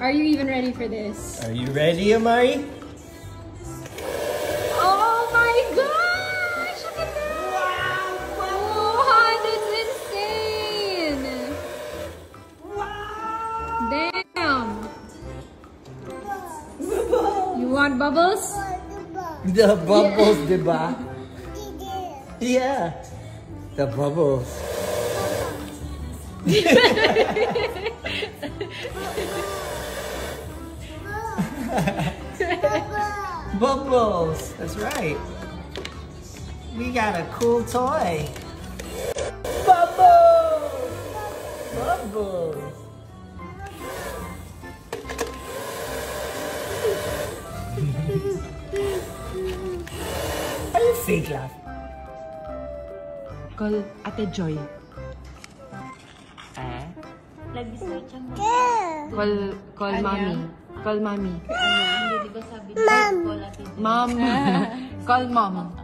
Are you even ready for this? Are you ready, Amari? Oh my gosh! Look at that! Wow, that's insane! Wow! Damn! You want bubbles? The bubbles, diba? Yeah. The bubbles. Bubbles. That's right. We got a cool toy. Bubbles. Bubbles. Are you fake laughing? Call Ate Joy. Call Mommy. Call Mommy. Hindi ba sabi niya call Ate Joy? Mom. Call Mom.